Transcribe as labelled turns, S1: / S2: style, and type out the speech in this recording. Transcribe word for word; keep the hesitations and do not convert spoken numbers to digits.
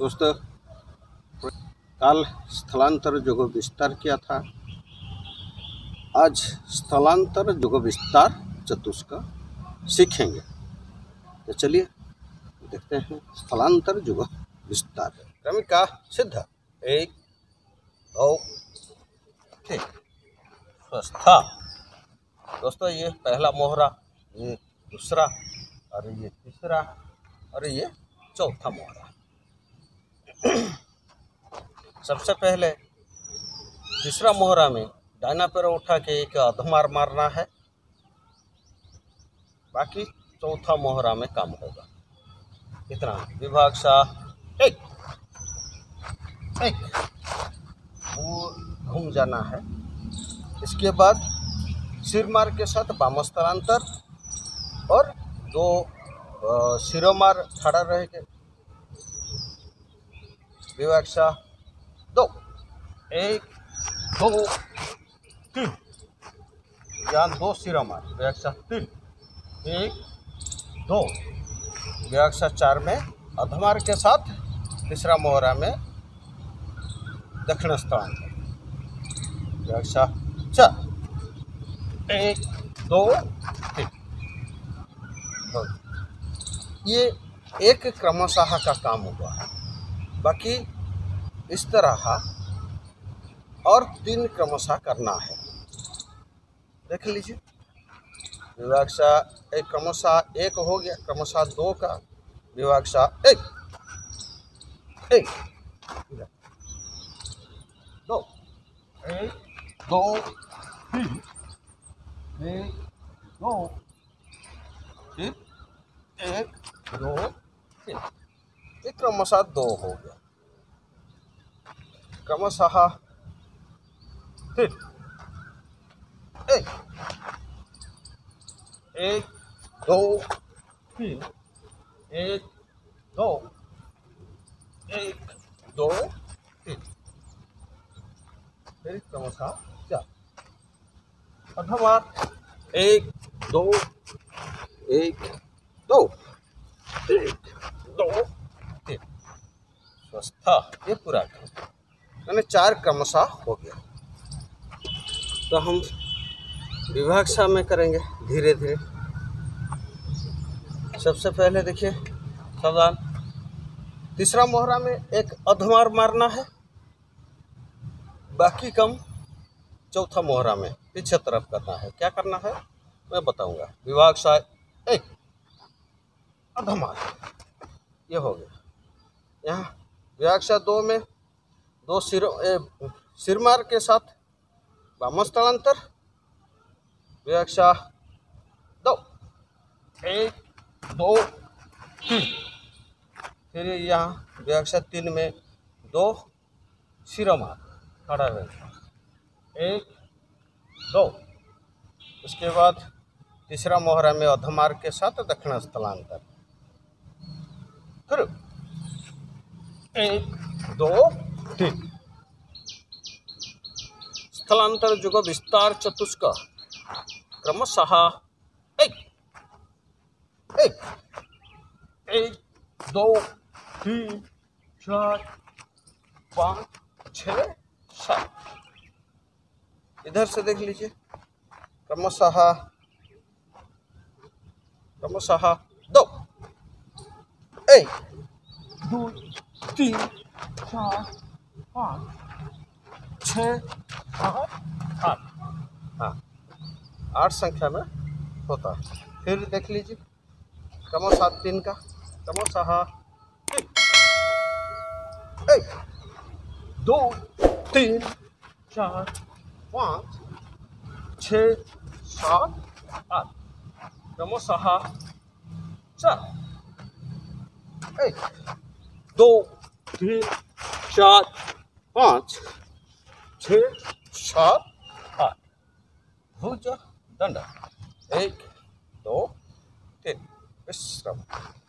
S1: दोस्तों, काल स्थलांतर युग विस्तार किया था। आज स्थलांतर युग विस्तार चतुष्क सीखेंगे। तो चलिए देखते हैं स्थलांतर युग विस्तार। क्रमिका सिद्ध एक दो ठीक स्वस्था। दोस्तों, ये पहला मोहरा, ये दूसरा, और ये तीसरा, और ये चौथा मोहरा। सबसे पहले तीसरा मोहरा में दाहिना पैर उठा के एक अधमार मारना है। बाकी चौथा मोहरा में काम होगा। इतना विभाग सा एक एक घूम जाना है। इसके बाद सिरमार के साथ वाम स्थलांतर और दो सिरोमार खड़ा रहेंगे। विभाग सा दो एक दो तीन, यहाँ दो सिरोमार। विभाग सा तीन एक दो। विभाग सा चार में अधमार के साथ तीसरा मोहरा में दक्षिण स्थलांतर। विभाग सा चार एक दो तीन। ये एक क्रमशः का काम हुआ। बाकी इस तरह और तीन क्रमशः करना है। देख लीजिए, विभाग सा एक क्रमशः एक हो गया, क्रमशः दो का विभाग सा एक एक दो एक दो तीन एक दो तीन एक दो तीन। एक क्रमशः दो हो गया, क्रमशः तीन एक एक दो तीन एक दो एक दो तीन। फिर क्रमशः चार अधमार एक दो एक दो एक दो तीन। स्वस्था। ये पूरा यानी चार क्रमशः हो गया। तो हम विभाग सा में करेंगे धीरे धीरे। सबसे पहले देखिए सावधान, तीसरा मोहरा में एक अधमार मारना है। बाकी कम चौथा मोहरा में पीछे तरफ करना है। क्या करना है मैं बताऊंगा। विभाग सा एक अधमार, ये हो गया। यहाँ विभाग सा दो में दो सिर सिरमार के साथ वाम स्थलांतर। विभाग सा दो एक दो तीन। फिर यहाँ विभाग सा तीन में दो सिरोमार खड़ा रहेगा, एक दो। उसके बाद तीसरा मोहरा में अधमार के साथ दक्षिण स्थलांतर। फिर एक दो तीन। स्थलांतर युग विस्तार चतुष्क क्रमशः एक एक एक दो तीन चार पाँच छः सात। इधर से देख लीजिए, क्रमशः क्रमशः दो एक दो तीन चार पाँच छः सात आठ। हाँ, आठ संख्या में होता है। फिर देख लीजिए क्रमशः तीन का, क्रमशः एक दो तीन चार पाँच छः सात आठ। क्रमशः चार एक दो तीन चार पाँच छः सात आठ। भुज दंड एक दो तीन। विश्राम।